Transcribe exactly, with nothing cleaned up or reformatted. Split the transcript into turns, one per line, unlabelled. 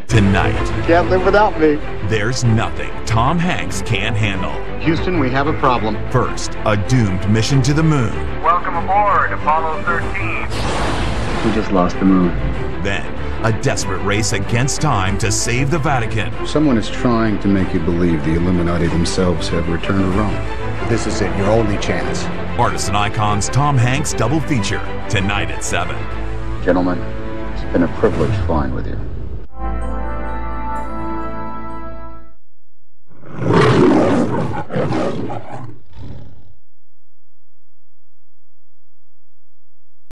Tonight,
Can't live without me.
there's nothing Tom Hanks can't handle.
Houston, we have a problem.
First, a doomed mission to the moon.
Welcome aboard, Apollo thirteen.
We just lost the moon.
Then, a desperate race against time to save the Vatican.
Someone is trying to make you believe the Illuminati themselves have returned to Rome.
This is it, your only chance.
Artists and Icons Tom Hanks double feature, tonight at seven.
Gentlemen, it's been a privilege flying with you.
Thank you.